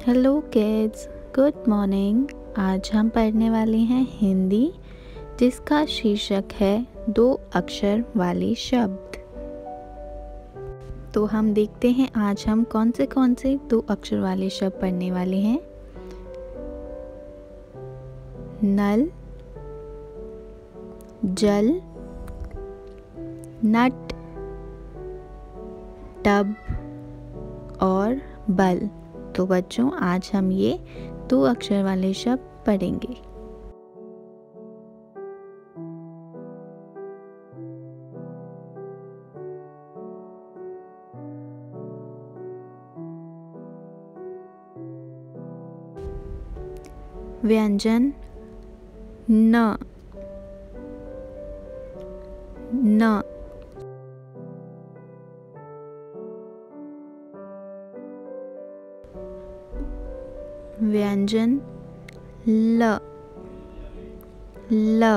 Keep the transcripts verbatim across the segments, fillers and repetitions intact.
Hello kids, good morning. आज हम पढ़ने वाले हैं हिंदी, जिसका शीर्षक है दो अक्षर वाले शब्द। तो हम देखते हैं आज हम कौन से कौन से दो अक्षर वाले शब्द पढ़ने वाले हैं। नल, जल, नट, टब और बल। तो बच्चों, आज हम ये दो अक्षर वाले शब्द पढ़ेंगे। व्यंजन न, न। व्यंजन ल, ल।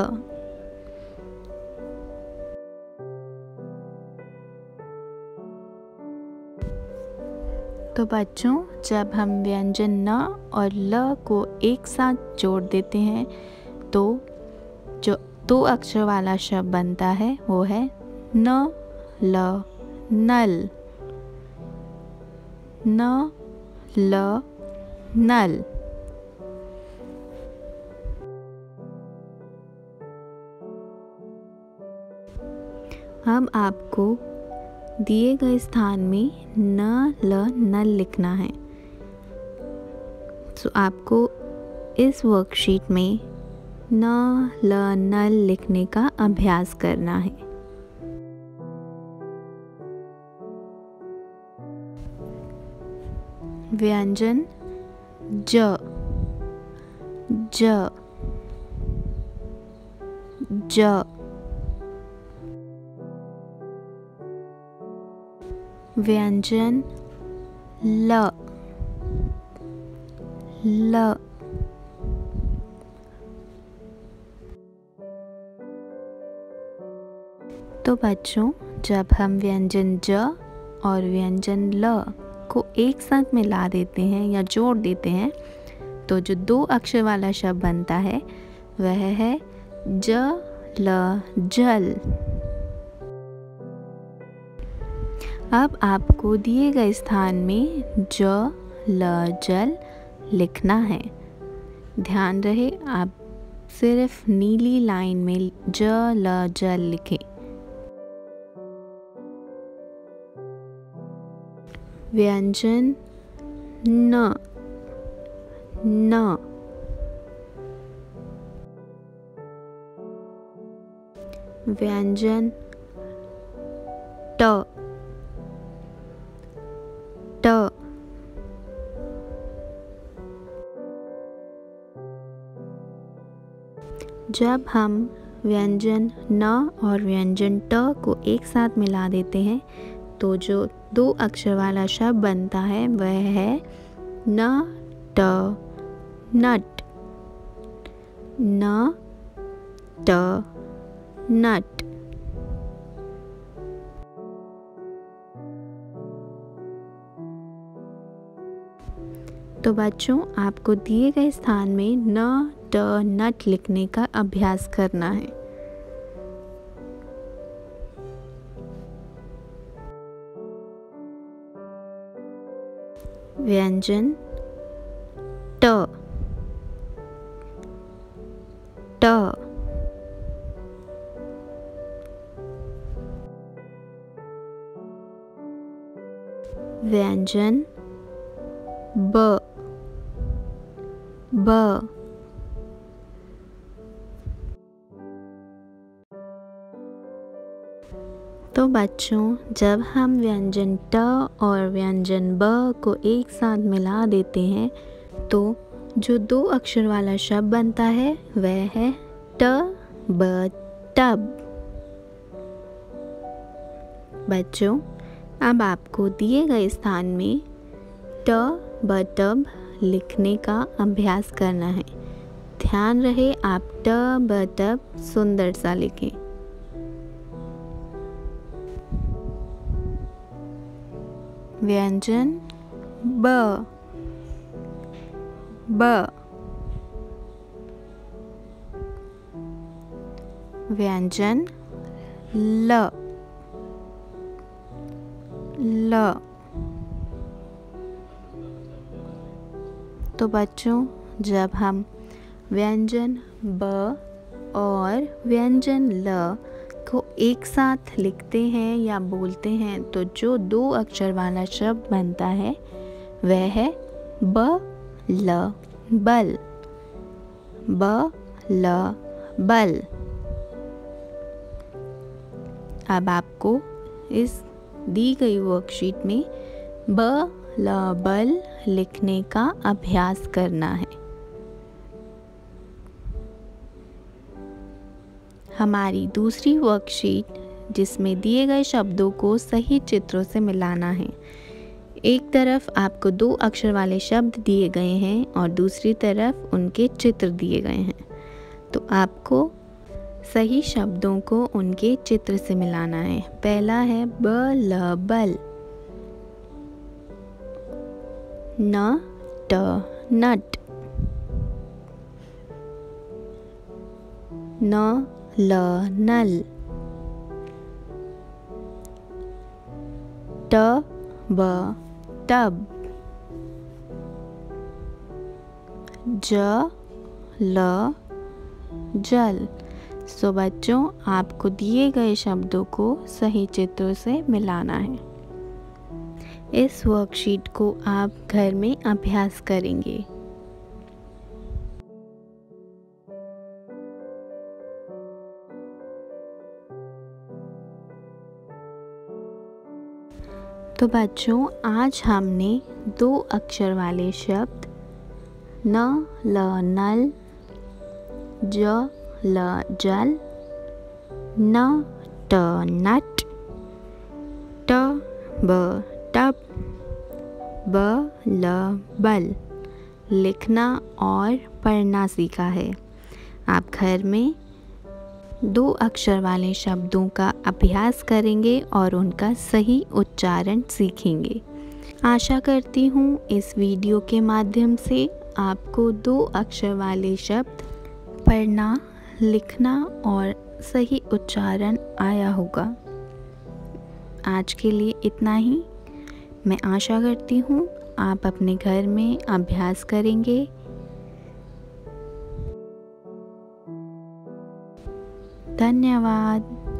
तो बच्चों, जब हम व्यंजन न और ल को एक साथ जोड़ देते हैं तो जो दो अक्षर वाला शब्द बनता है वो है न, ल, नल। न, ल, नल। अब आपको दिए गए स्थान में न, ल, नल लिखना है। तो आपको इस वर्कशीट में न, ल, नल लिखने का अभ्यास करना है। व्यंजन ज, ज, ज। व्यंजन ल, ल। तो बच्चों, जब हम व्यंजन ज और व्यंजन ल को एक साथ मिला देते हैं या जोड़ देते हैं तो जो दो अक्षर वाला शब्द बनता है वह है ज, ल, जल। अब आपको दिए गए स्थान में ज, ल, जल लिखना है। ध्यान रहे, आप सिर्फ नीली लाइन में ज, ल, जल लिखें। व्यंजन न, न। व्यंजन ट, ट। जब हम व्यंजन न और व्यंजन ट को एक साथ मिला देते हैं तो जो दो अक्षर वाला शब्द बनता है वह है न, ट, नट। न, ट, नट। तो बच्चों, आपको दिए गए स्थान में न, ट, नट लिखने का अभ्यास करना है। व्यंजन ट, ट। व्यंजन ब, ब। तो बच्चों, जब हम व्यंजन ट और व्यंजन ब को एक साथ मिला देते हैं तो जो दो अक्षर वाला शब्द बनता है वह है ट, ब, टब। बच्चों, अब आपको दिए गए स्थान में ट, ब, टब लिखने का अभ्यास करना है। ध्यान रहे, आप ट, ब, टब सुंदर सा लिखें। व्यंजन ब, ब। व्यंजन ल ल। तो बच्चों, जब हम व्यंजन ब और व्यंजन ल को एक साथ लिखते हैं या बोलते हैं तो जो दो अक्षर वाला शब्द बनता है वह है ब ल बल। ब ल बल। अब आपको इस दी गई वर्कशीट में ब ल बल लिखने का अभ्यास करना है। हमारी दूसरी वर्कशीट जिसमें दिए गए शब्दों को सही चित्रों से मिलाना है। एक तरफ आपको दो अक्षर वाले शब्द दिए गए हैं और दूसरी तरफ उनके चित्र दिए गए हैं। तो आपको सही शब्दों को उनके चित्र से मिलाना है। पहला है ब ल बल। न ट नट। न ल नल। ट ब टब। ज ल जल। सो बच्चों, आपको दिए गए शब्दों को सही चित्रों से मिलाना है। इस वर्कशीट को आप घर में अभ्यास करेंगे। तो बच्चों, आज हमने दो अक्षर वाले शब्द न ल नल, ज ल जल, न ट नट, ट ब टब, ब ल बल लिखना और पढ़ना सीखा है। आप घर में दो अक्षर वाले शब्दों का अभ्यास करेंगे और उनका सही उच्चारण सीखेंगे। आशा करती हूँ इस वीडियो के माध्यम से आपको दो अक्षर वाले शब्द पढ़ना, लिखना और सही उच्चारण आया होगा। आज के लिए इतना ही। मैं आशा करती हूँ आप अपने घर में अभ्यास करेंगे। धन्यवाद।